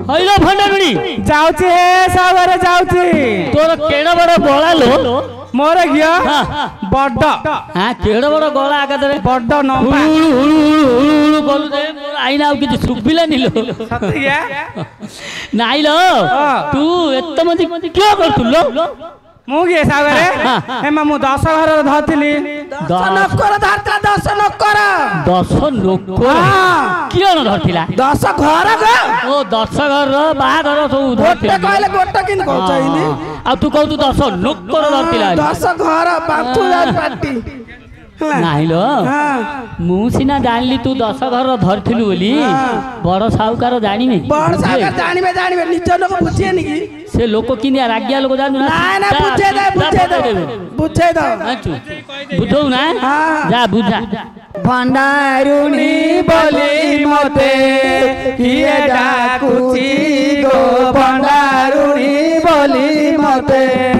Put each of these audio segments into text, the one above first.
हईलो भंडारुणी जाउची हे सागरे जाउची तोर केड़ा बड़ गला लो मोर गिया बड्ड हां केड़ा बड़ गला आगदरे बड्ड न हुळु बोलु दे मोर आईना आ किछ सुबिला निलो सतिया नाइलो तू एत्त मति क्यों करतुलो मुगे सागरे हे मु 10 घर धरथिली 10 नकर धरता 10 नकर 10 नकर कियो न धरथिला 10 घर ग ओ 10 घर बाहर सब गोटे कहले गोटे किन कहछइनी आ तू कहू 10 नकर धरथिला 10 घर बाथू पार्टी नाइलो मु सिना जानली तू 10 घर धरथिलु बोली बड़ साहुकार जानिबे बड़ साहुकार जानिबे निज लोक बुझे नी की से लोक किनिया रागिया लोक जानु ना ना बुझे दे बुझौ ना जा बुझा भंडारुणी बोली मते किए डाकुची गो भंडारुणी बोली मते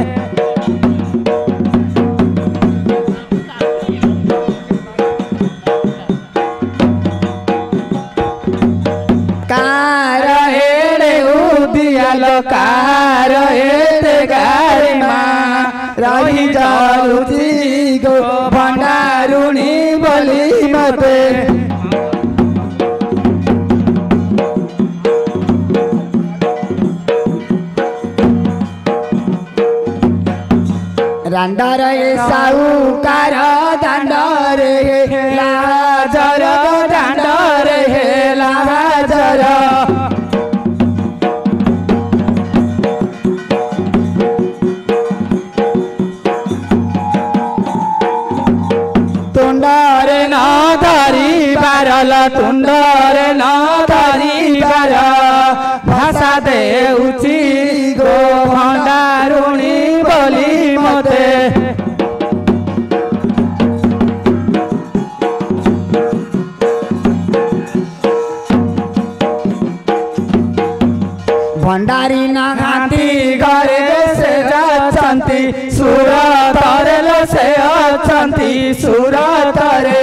कार हेड़े उदियालो कार हेते गारी माँ रही जालुची गो भंडारुणी बोली मते रांडारे साहुकार दांडारे लाजर दांडारे लाजर तुंडारे न धरी बारल तुंडारे न धरी बार भाषा देउची गो भंडारुणी बोली मते भंडारी ना घाटी घरे से अछंती सुरत रे से अछंती सुरत रे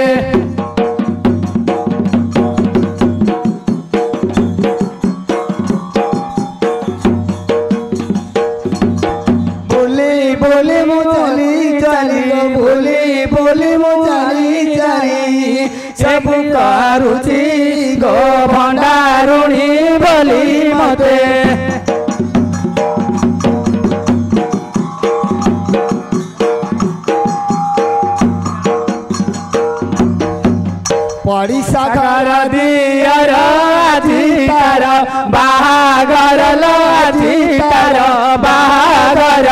बोली बोली मुचली चली बोली बोली मुचली चली सब करुची गो भंडारुणी बोली मते पड़ीसा घर दियर आजी तार बाहागर लाजी तार बाहागर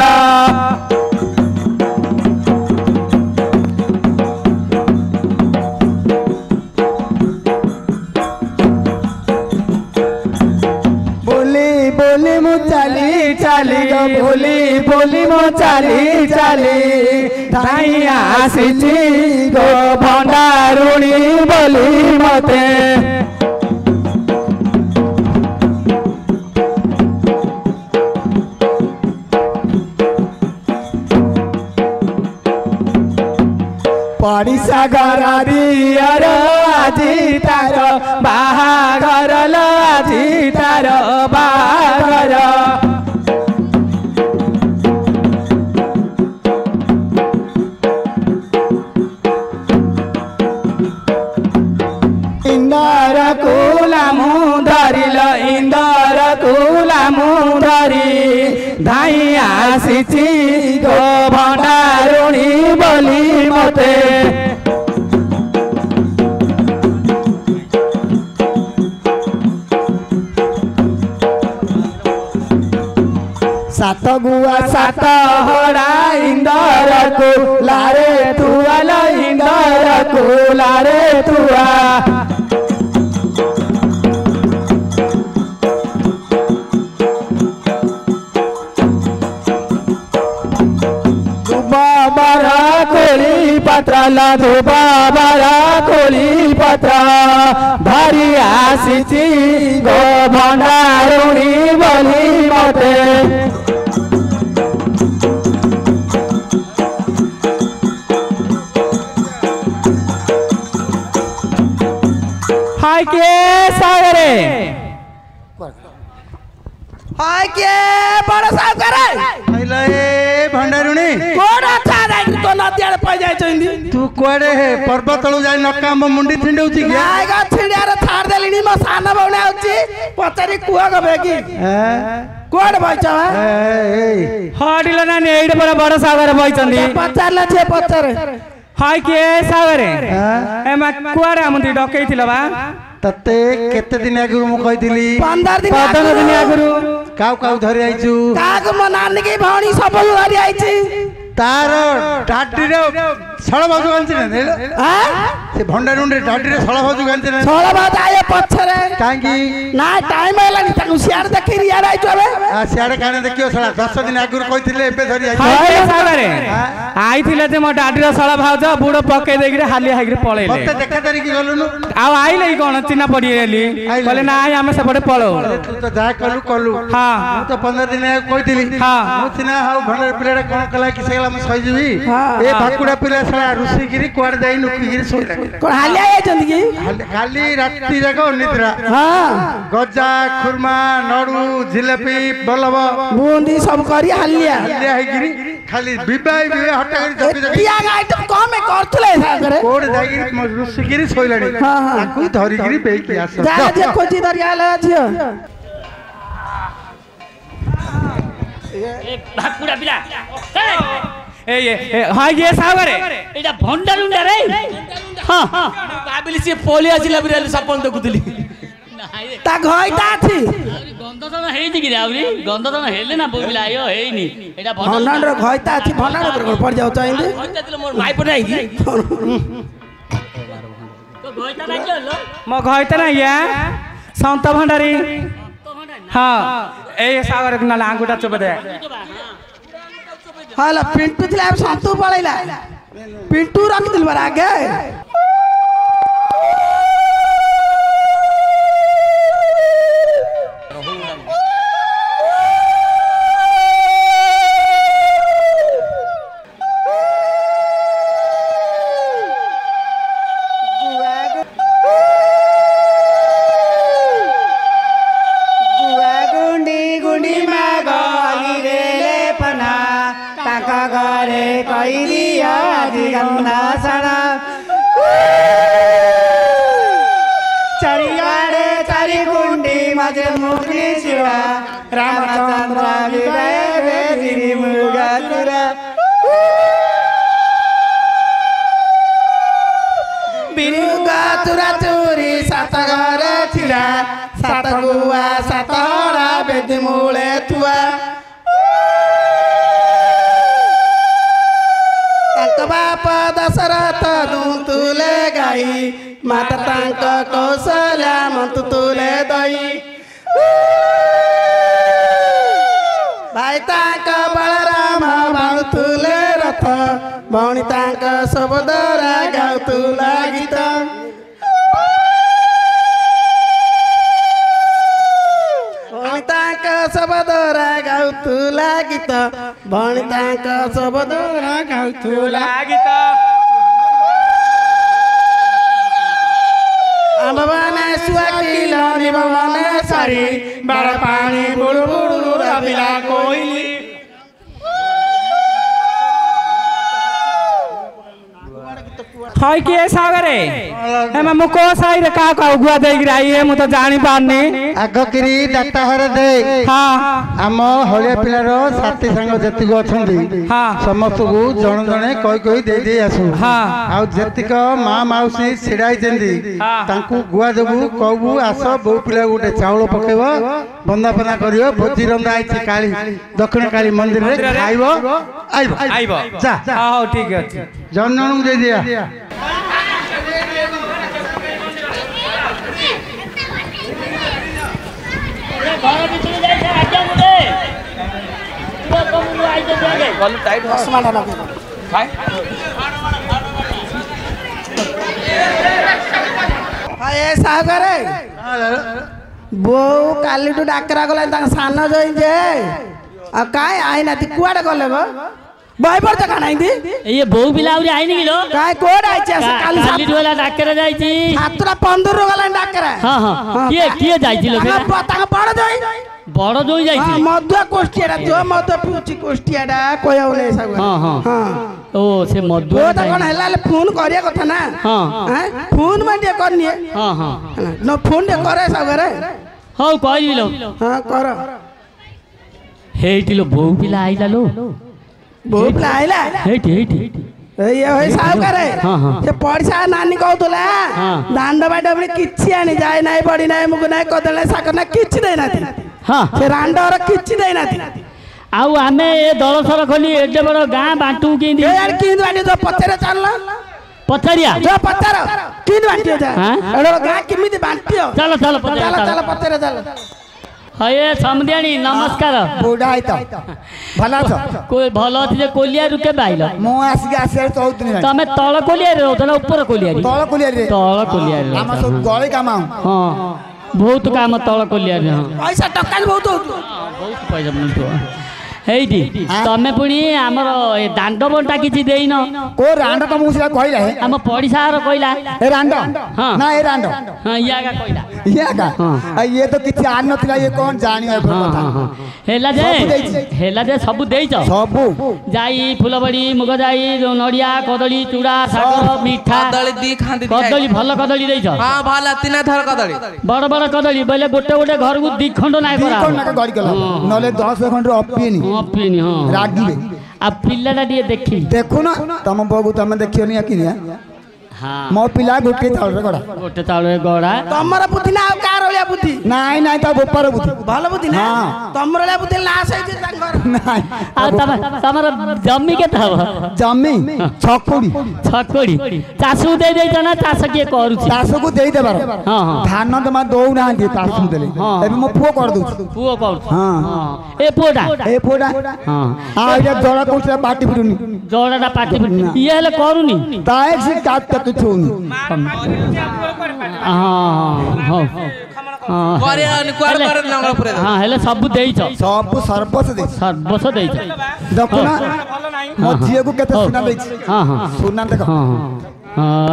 बोली बोली मु चली चली गो बोली बोली मु चली चली धाई आसीची गो भंडारुणी बोली मते पड़ीसा घर दियर आजी तार बाहागर लाजी तार बाहागर इंदर कुला मुंदरिल इंदर कुला मुंदरी धाई आसीची गो भंडारुणी बोली मते सात गुआ सात हड़ा इंदर कुलारे तुआल इंदर कुलारे तुआ बाबरा कोली पत्र लधु बाबरा कोली पत्र धरी आसीची गो भंडारुणी बोली मते हाय के सागरे हाय के बड़ सावकार आइला ए भंडारुणी कोन अच्छा जाई तो नदियार पय जाय चंदी तू कोड़े है पर्वत तळु जाई नका म मुंडी छिंडौची के आय गा छिड़ियार छाड़ देलिनी म सान बौणे आउची पचारी कुआ गबे की कोड बइचा हाडिलो ना ने एडे बड़ सागर बइचंदी पचारला छे पचार हाय के सागरे एमा कुआरे आमंती डकैथिलो बा तते केते दिन आगु मु कहिदिली 15 दिन आगु काउ धरि आइछु काग म नानी के भौणी सब धरि आइछि तार टाटीर छळ बाजू गांची ने से भंडारुंडे टाटीर छळ बाजू गांची ने छळ बाज आए पछरे कांगी ना टाइम आइलानी ताकू सियार देखि रियार आइछु अबे आ सियार काने देखियो छळा 10 दिन आगु कहिथिले एबे धरि आइछु हाय सागरे आइथिले ते म टाटीर छळ भाउज बुडो पके देगिरे हाली हाइगिरे पळेले मते देखा तारी की गलुनु आ आइले कोन चिना पडिरेली कहले ना आइ हमें सेपटे पळो तू तो जा कलु हां मु तो 15 दिन आगु कहिथिली हां मु चिना हाउ भंडार पिलेडा कोन कला कि सेला म सहिजिबी ए भाकुडा पिला छळा रुसिगिरी कोड जाई नुकिगिरी सोइला कोन हाली आइ चंदी की खाली रात्रि जाको निद्रा हां गजा खुरमा नडु जिलेबी बलब बूंदी सब करी हालिया हालिया हैगिरी खाली बिबाई हट्टा करी जपी जपी किया आइटम कम में करथले सागरे कोड जागिरी रुसिगिरी सोइलाडी ताकू धरिगिरी बेकी आस जा जे खोजी दरिया ले छियो ए भाकुड़ा पिला ए हाय गे सागरे एटा भंडारुंडा रे हां भाबिली से पोली आजिला बिराली सपन देखुतली ता घइता छी गंधदन हेइति कि आउरी गंधदन हेले ना बोबिला आयो हेइनी एटा भंडार रो घइता छी भंडार पर पड़ जाउ चाहिए होइता दिले मोर भाई पटाई की तो गइता ना केलो म घइता ना या संत भंडारी हां ए सागर ना लांगुटा चोप दे हाला पिंटू थिला संतू पळैला पिंटू रख दिल बार आगे रामचंद्र विजय मुगतुरा बिरुगातुरा चोरी सात घर छिड़ा सात गुआ सात हरा बेदी मूले तुआ तांक बाप दशरथ दुतुले गाई माता तांक कौशल्या मंतु तुले दई भाई तांक बलराम बाणुतुले रथ भौणी तांक सबदरा गाउतुला गीत भौणी तांक सबदरा गाउतुला गीत भौणी तांक सबदरा गाउतुला गीत आंबवाने सुआकिल निबवाने सारी बारा पानी बुडु बुडु रबिला कोइली हाय के सागरे एमा मुको साई रे का गुआ देई गिराई है मु तो जानि पारनी आगकिरी डाटा हर दे हां आम हलिया पिलारो साथी संग जतिक अछंदी हां समस्त को जण जणे कई दे दे आसु हां आ जतिक मा माउसी छिड़ाई जंदी तांकू गुआ देबू कहबू आस बो पिला गोटे चावल पकेबो बंदापना करियो भोजी रंदा आइछि काली दक्षिण काली मंदिर रे खाइबो आइबो जा हां ठीक अछि जण जणू दे दिया घर भितर जाय से आज्ञा मुदे तू कम आई दे आगे गल टाइट चश्मा लगा हाय हाय सागरे बो काली टू डाकरा गला ता सान जई जे आ काय आई ना ती कुआडे गले गो बाय पर जका नाही दी ये बहु बिलाउरी आइनी किलो काय कोड आई छे काली काली डोला डाकरा जाईची हातरा 15 गला डाकरा हां हां किए जाईची लोग तांगा बड़ जई ବଡ ଯୋଇ ଯାଇଛି ମଧୁଆ କୋଷ୍ଠିଆଟା ଯୋ ମଧୁ ପିଉଛି କୋଷ୍ଠିଆଟା କହିବାକୁ ନାହିଁ ସାଗୁ ହଁ ହଁ ଓ ସେ ମଧୁ ଓ ତ କଣ ହେଲା ଫୋନ କରିବା କଥା ନା ହଁ ଫୋନ ମାନେ ଟିକେ କରିନିଏ ହଁ ହଁ ନ ଫୋନ ଟିକେ करे ସାଗରେ ହଉ କହିବି ଲୋ ହଁ କର ହେଇଟି ଲୋ ବୋଉ ପିଲା ଆଇଲା ଲୋ ବୋଉ ପିଲା ଆଇଲା ହେଇଟି ହେଇଟି ଏଇ ହେଇ ସାହୁକାରେ ହଁ, ହଁ। ସେ ପଡ଼ିଶା ନାନୀ କହୁଥିଲା ହଁ। ଦାଣ୍ଡ ବାଟ କିଛି ଆଣି ଯାଏ ନାହିଁ ବଡ଼ି ନାହିଁ ମୁଗ ନାହିଁ କଦଳୀ ଶାଗ ନାହିଁ କିଛି ଦେଇନାହାନ୍ତି ହଁ ସେ ରାଣ୍ଡର କିଛି ଦେଇନାହାନ୍ତି ଆଉ ଆମେ ଏ ଦଳସର ଖୋଲି ଏତେ ବଡ ଗାଁ ବାଣ୍ଟୁ କେମିତି କେମିତି ବାଣ୍ଟି ତ ପଚାରେ ଚାଲ ପଚାରିଆ ଯୋ ପଚାର କେମିତି ବାଣ୍ଟିବ ଯା ହଁ? ଏଡો ଗାଁ କେମିତି ବାଣ୍ଟିବ ଚାଲ ଚାଲ ପଚାରିଆ ଚାଲ ଚାଲ ଚାଲ ପଚାରେ ଚାଲ ହଏ ସମୁଦିଆଣୀ ନମସ୍କାର ବୁଢା ହେଇତ ଭଲ ଅଛ ଭଲ ଅଛି ଯେ କୋଲିଆରୁ କେବେ ଆଇଲ ମୁଁ ଆସିକି ଆସିବାର 14 ଦିନ ତମେ ତଳ କୋଲିଆରେ ରହୁଛ ନା ଉପର କୋଲିଆରେ ତଳ କୁଲିଆରେ ତଳ କୋଲିଆରେ ଆମ ସବୁ ଗଳି କାମ ହଁ ବହୁତ କାମ ତଳ କୋଲିଆରେ ହଁ ପଇସା ଟଙ୍କା ବହୁତ ହଉଥିବ ବହୁତ ପଇସା ମିଳୁଥିବ ହେଇଟି ତମେ ପୁଣି ଆମର ଏ ଦାଣ୍ଡ ବଣ୍ଟା କିଛି ଦେଇନ କୋ ରାଣ୍ଡ ତମକୁ ସେଟା କହିଲା ହେ ଆମ ପଡିଶା ଘର କହିଲା ଏ ରାଣ୍ଡ ହଁ। ନା ଏ ରାଣ୍ଡ ହଁ ଇଆଗା କହିଲା ଇଏ କା ଇଏ ତ କିଛି ଆଣି ନଥିଲା ଇଏ କଣ ଜାଣିବ ଏ ହଁ କଥା ହଁ ହେଲା ସବୁ ଦେଇଛି। ଯେ ସବୁ ଦେଇଛ ସବୁ ଯାଇ ଫୁଲବଡ଼ି ମୁଗ ଯାଇ ନଡ଼ିଆ କଦଳୀ ଚୁଡ଼ା ଶାଗ ମିଠା କଦଳୀ ଦି ଖାନ୍ତି କଦଳୀ ଭଲ କଦଳୀ ଦେଇଛ ହଁ ଭଲ ତିନା ଥର କଦଳୀ ବଡ ବଡ କଦଳୀ ବୋଇଲେ ଗୋଟେ ଗୋଟେ ଘରକୁ 2 ଖଣ୍ଡ ନାଇଁ ଦି କରା କଣ ନାକେ ଗଳି କଲା ନହେଲେ 10 ଖଣ୍ଡ ଅପିନି ହଁ ପିନି ହଁ ରାଗିବେ ଆଉ ପିଲାଟା ଟିକେ ଦେଖି ଦେଖୁନ ତମ ବୋଉକୁ ତମେ ଦେଖିବନି କିନିଆ ହଁ ମୋ ପିଲା ଗୋଟିଏ ଚାଉଳରେ ଗଡା ଗୋଟେ ଚାଉଳରେ ଗଡା ତମର ବୁଦ୍ଧି ନା ଆଉ କାହାର ଭଳିଆ ବୁଦ୍ଧି ନାଇଁ ନାଇଁ ତା ବୋପାର ବୁଦ୍ଧି ଭଲ ବୁଦ୍ଧି ନା ହଁ। ତମର ଭଳିଆ ବୁଦ୍ଧି ଲାଶ ହେଇଛି ତାଙ୍କର ନାଇଁ ଆଉ ତମର ଜମି କେତେ ହବ ଜମି ଛକୁଡି ଛକଡି ଚାଷକୁ ଦେଇ ଦେଇଛ ନା ଚାଷ କିଏ କରୁଛି ଚାଷକୁ ଦେଇଦେବାର ହଁ ହଁ ଧାନ ଜମା ଦଉନାହାନ୍ତି ଚାଷକୁ ଦେଲେ ହଁ। ଏବେ ମୋ ପୁଅ କରିଦଉଛି ପୁଅ କରୁଛି ହଁ। ହଁ ଏ ପୁଅଟା ଏ ପୁଅଟା ହଁ ଆଉ ଏଇଟା ଜଳ କହୁଥିଲା ପାଟି ଫିଟୁନି ଜଡ଼ଟା ପାଟି ଇଏ ହେଲେ କରୁନି ତାଏ ସେ କାଟ କିଛି ହଉନି ହଁ କରିଆନି କୁଆଡେ କୁଆଡେ ନଙ୍ଗଳ ପୁରେଇ ଦେ ହଁ ହେଲେ ସବୁ ଦେଇଛ ସବୁ ସର୍ବସ ଦେଇଛି ସର୍ବସ୍ୱ ଦେଇଛ ଦେଖୁନ ମୋ ଝିଅକୁ କେତେ ହଉ। ସୁନା ଦେଇଛି ହଁ ହଁ ସୁନା ଦେଖ ହଁ ହଁ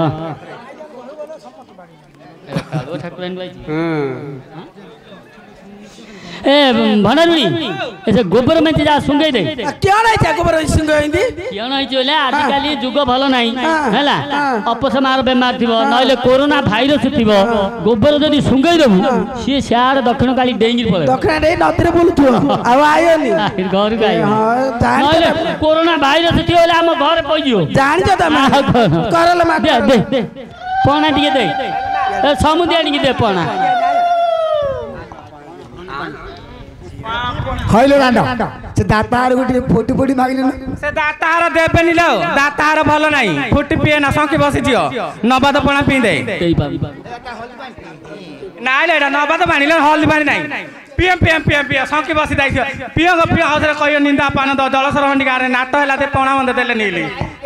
ए भणारुणी ऐसे गोबर में जा सुंगई दे क्या नहीं था गोबर सिंह हिंदी कियण होई चले आजिकाली जुग भलो नाही हैला अपसमार बेमार थिबो नइले कोरोना भाइरस थिबो गोबर जदी सुंगई देबु सी सियार दक्षिण काली डेंगी पळे दक्षिण डे नदीरे बोलुथो आ आयोनी घर गाय हां नइले कोरोना भाइरस थिबो हम घर पइजियो जानि छ त करल मा दे दे पणा दिए दे समुद्र दे पणा हइलो रांडा से दातार गुटी फोटो फोटी मागिले से दातार देबेनी लो दातार भलो नाही फुटी पिए ना संकी बसी जियो नबाद पणा पी दे तेई पाबी नाइ लेडा नबाद पानी ले हल्दी पानी नाही पीएम पीएम पीएम पीएम संकी बसी दाइछ पियो गो पियो हाउस रे कहियो निंदा पान द दलसर हंडी गारे नाट हैला ते पणा बंद देले नीली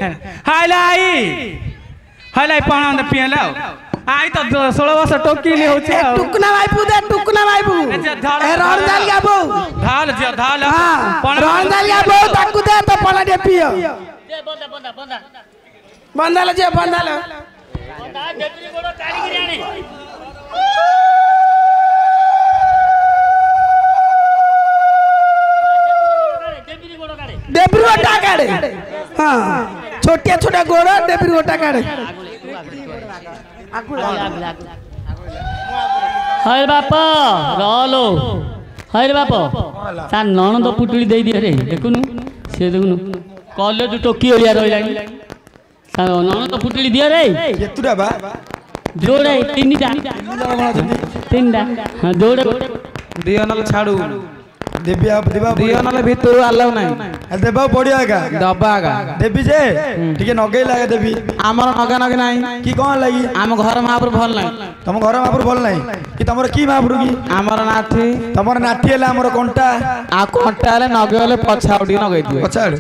हाइलाई पणा बंद पिए लो आई तो 16 वर्ष टोकी ले होछि टुकना भाईपू दे टुकना भाईपू ए रणदाल का बो ढाल जे ढाल हां रणदाल का बो ताकू दे तो पणा दे पियो दे बंदा बंदा बंदा बंदाल जे बंदाल बंदा देबरी गोडो काडी गिरी आने देबरी गोटा काडे हां छोटे छोटे गोडो देबरी गोटा काडे हरे बाप रलो हरे बाप ता ननद पुटुली दे दिए रे देखुनु से देखुनु कॉलेज टोकी ओलिया रहिलानी ता ननद पुटुली दिए रे केतुरा बा जोड़े तीनटा हां जोड़े दियो नल छाडू देबिया देबा दियो नल भितर आलाउ नाही देबा पड़िया का दबा का देबी जे ठीक नगई लागे देबी आमर नगा नगे नाही की कोन लागि आम घर महापुर भल नाही तम घर महापुर भल नाही कि तमर की महापुर की आमर नाथी तमर नाठी हला हमर कोंटा आ कोंटा हले नगे हले पछाउडी नगई दियो पछाड़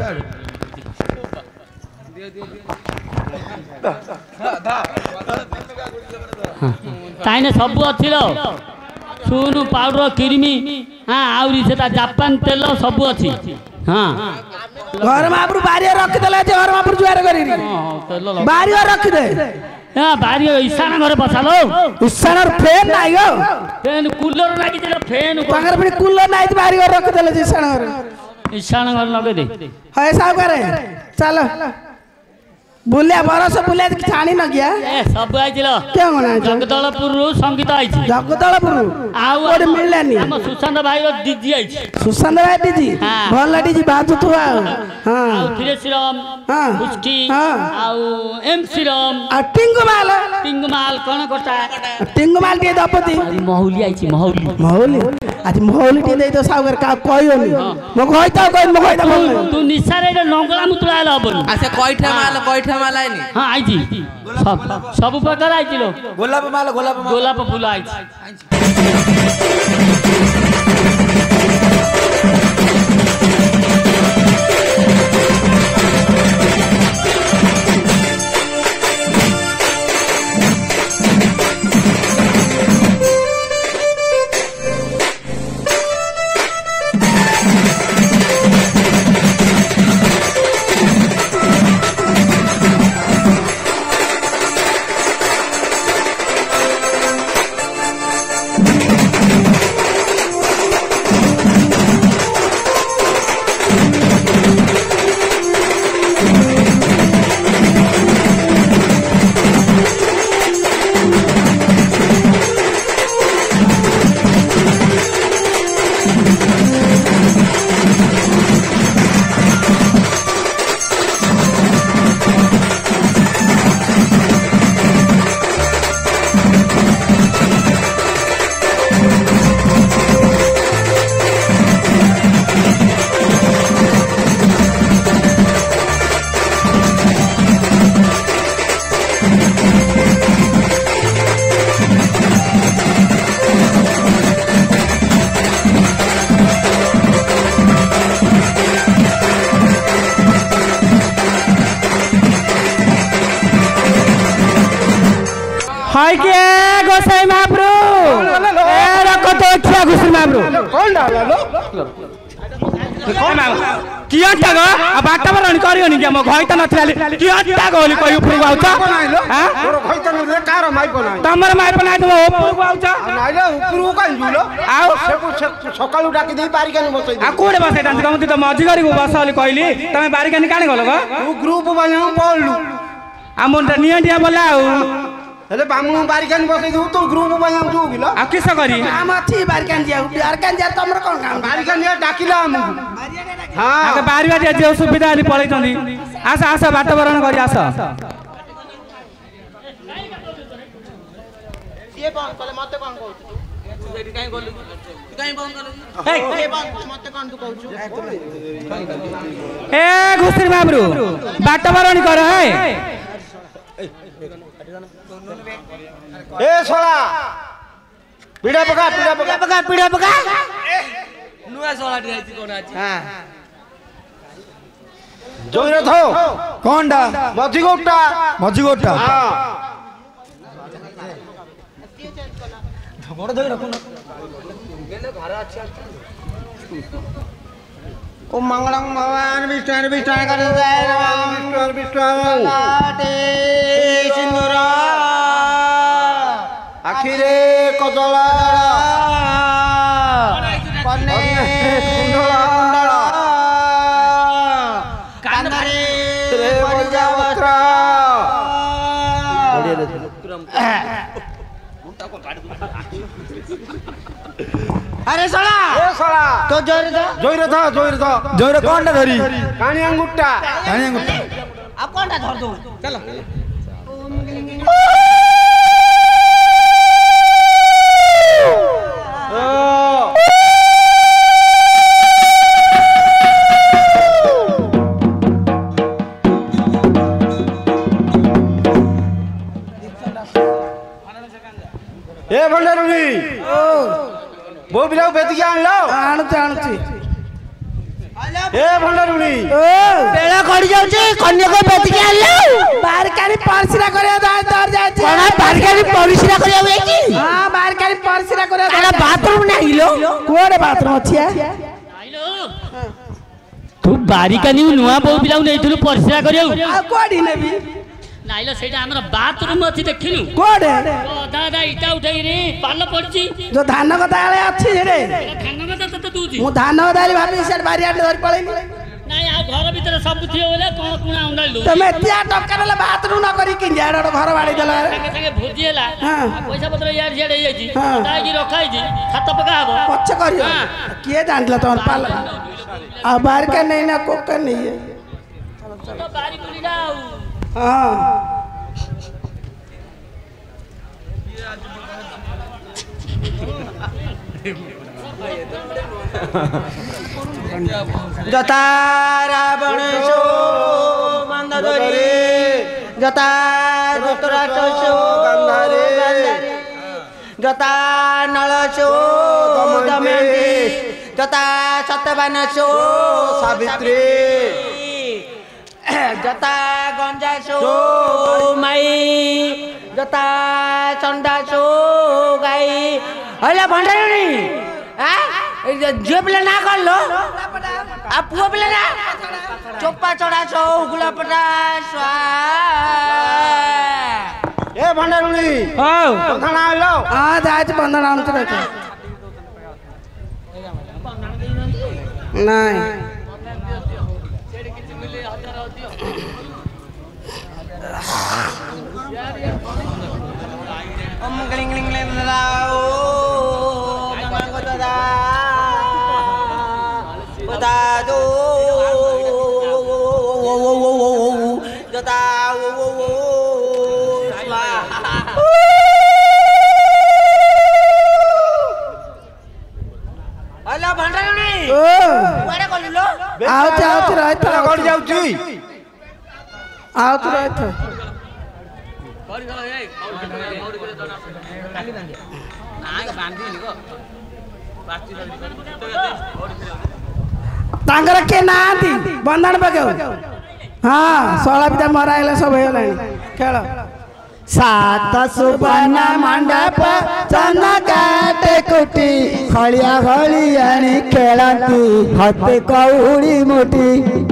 ताइने सब अथिलो सुनु पाउडर किरमी हां आउरी सेता जापान तेल सब अछि हां घर महापुर बारी रख देला जे घर महापुर जुआर करी तेल बारी रख दे बारी ईशान घर बसालो ईशान फैन नाही गो फैन कूलर लागी दिला फैन तांगर पनि कूलर नाही बारी घर रख देले ईशान घर लगे दे है साहब करे चलो बुलिया बरस बुलिया छाणी न गया ए सब आइजिलो क्या होना जगदलपुर रु संगीत आइछि जगदलपुर आउ कोड मिललानी हम सुशांत भाई रो दीदी आइछि सुशांत भाई दीदी भल दीदी बाजू तो हां आउ धीरेश्वरम हां मुष्टि हां आउ एम श्रीराम आ टिंगु माल कोन करता टिंगु माल के दपति मौली आइछि मौली आज मौली टी दे तो सागर का कहियोनी म कहता तू निसारे नंगला मुतला हबन अच्छा कइठा माल आइनी हां आइछि सब प्रकार आइछि लो गोलाप फूल आइछि हाय के गोसाई महाप्रभु ए रखो तो क्या घुसरी महाप्रभु कौन डाला लो किया टागो आ बाटा बरणी करियोनी के म घई त नथिलाली किया टागो होली कोइ ऊपर आउछ हां तोर घई त न कार माई बनाई तमर माई बनाई त ऊपर आउछ नाइले ऊपर काई जुलो आउ सकाळु डाकी देई बारिकानी बसई आ कोडे बसई दांत कमति त मजी गरी को बसली कहली तमे बारिकानी काने गलो गो तू ग्रुप बनाऊ पळलु आ मन निया दिया बोलाउ हेले बामु बारिकान बसै दउ तो ग्रुप बायाम जो बिलो आ किस करी काम अछि बारिकान जा तमर कोन काम बारिकान जा डाकिला हम हां आके बारिया जे सुविधा नि पळै तंदी आसा आसा वातावरण करी आसा ये बंद कले मते कोन कहू तू सेठी काई बोलू तू काई बंद कले ए बंद मते कोन तू कहू ए घुसरी बाबरू वातावरण कर है ए सोला पीड़ा पका नुआ सोला दियाची कोन आछि हां जोइरे थो कोनडा मझिगोटा हां बड़ धोइ रखो गेले घर अछि ओ मंगलम भगवान विष्णु कर जय विष्णु लाटे सिंदूर आखिरे कजला कन्ने कुंडला कानरे परिजावस्त्र अरे सोला तो जोइरे कोनटा धरी कानी अंगुट्टा अब कोनटा धर दो चलो ए भंडारुनी बो बिलाउ बेतिया आणुची ए भंडारुनी बेला कड़ी जाउची कन्या को बेतिया आलो बारकानी परसिरा करे दर जाय छै कोना बारकानी परसिरा करे आवे की हां बारकानी परसिरा करे आला बाथरूम नाही लो कोरे बाथरूम अछि आइलो तू बारिकानी नुआ बो बिलाउ नै तुलु परसिरा करियो आ कोडी नेबी ନାଇଲ ସେଇଟା ଆମର ବାଥରୁମ ଅଛି ଦେଖିନୁ କୋଉଠି ଦାଦା ଇଟା ଉଠେଇରି ପାଲ ପଡିଛି ଯୋଉ ଧାନ କଥା ଆଳେ ଅଛି ସେଠି ଧାନ କଥା ତତେ ଦଉଛି ମୁଁ ଧାନ କଥା ଭାବି ସେଠି ବାରିଆଡେ ଧରି ପଳେଇଲି ନାଇଁ ଆଉ ଘର ଭିତରେ ସବୁ ଥିବ ବୋଲେ କଣ କୁଣା ଅଣ୍ଡାଳି ଦଉ ତମେ ଏତିଆ ଟଙ୍କା ନେଲେ ବାଥରୁମ ନ କରି କିନ୍ତି ଆଡେ ଘର ବାଡେଇ ଦେଲ ସାଙ୍ଗେ ସାଙ୍ଗେ ଭୋଜି ହେଲା ହଁ। ପଇସା ପତ୍ର ଇଆଡେ ସିଆଡେ ହେଇଯାଇଛି ହଁ। ଯାଇକି ରଖା ହେଇଛି ହାତ ପକା ହବ ପଛେ କରିବ କିଏ ଜାଣିଲା ତମର ପାଲ ଆଉ ବାରିକା ନେଇ ନା କୋକା ନେଇ ବାରି କୁଣିଟା ଆଉ ହଁ যথা রাবণ মন্দধরে যথা ধৃতরাষ্ট্র গান্ধারে যথা নলস দময়ন্তী যথা সত্যবান সাবিত্রী যথা গঞ্জাস মাই যথা চন্দাস গাই হইলে ভণ্ডারি ঝিও পিলা না করলো আর পুয়া পিলা না চোপা চড়া চৌ গুলা পটা এ ভণ্ডারুলি বন্ধনা হলো যাইছি বন্ধন আনতে দেখো নাই ତାଙ୍କର କିଏ ନାହାନ୍ତି ବନ୍ଧାଣ ପକେଉ ହଁ ଶଳା ପିତା ମରା ହେଲେ ସବୁ ହେଇଗଲାଣି ଖେଳ सात सुबर्ण मंडप चन काटे कुटी खलिया खलियाणी खेलती हते कौड़ी मुठी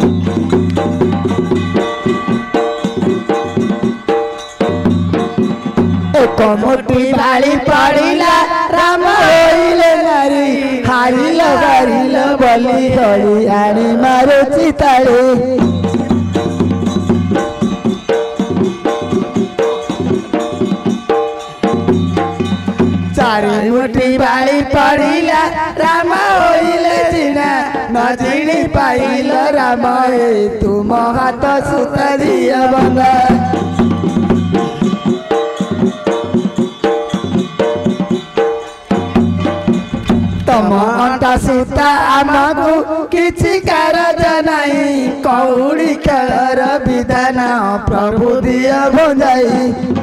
एक मुठी बाली पड़िला राम होइले नारी हारिल गारिल बलि खलियाणी मारो चिताड़ी चारि मुठी बाली पड़िला राम होइले जिना न जिणी पाइल राम हे तुम हाथ सुतरिया बंदा तम अंटा सूता आमको किछि कारज नाही कौड़ी खेलर विधान प्रभु दिया भंजाई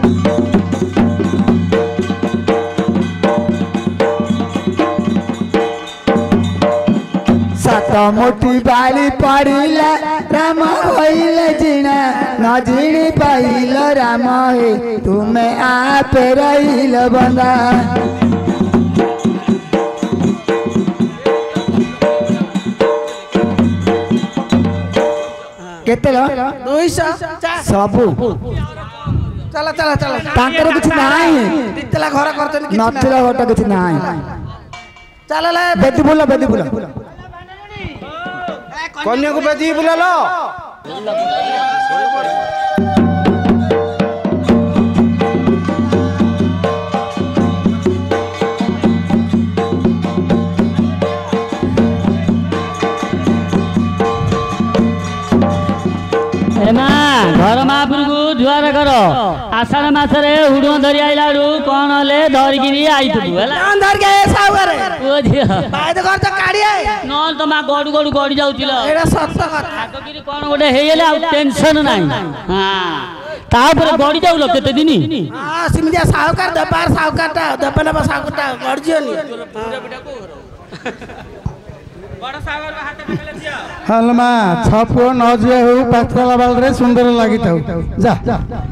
सात मुठी बाली पड़िला राम होइले जिना न जिणी पाइल राम हे तुमे आप रहिल बंदा केते लो 200 सबु चला चला चला तांकर कुछ नाही दितला घर करतन किछ नथिला गोटा कुछ नाही चला ले बेदी बोला कन्या को बेदी बुलालो घर महापुर को जुआर कर आषाढ़ मासरे हुड़ धरी आइला कौन हेले धरिकी आईथु धर के साउरे ओ झिया बायद घर तो काढिए न तो मा गडु गडु गडी जाउतिल एडा सत्य कथा आगगिरी कौन गोटे हेले आ टेंशन नाही हां तापर गडी जाउलो केते दिनी हां सिमिया साउकार दपार साउकारटा दपना साउकारटा गडजियोनी बड़ सागर हाथ में ले दिया हलमा छपुओ न जुए हो पातला बाल रे सुंदर लागिताउ जा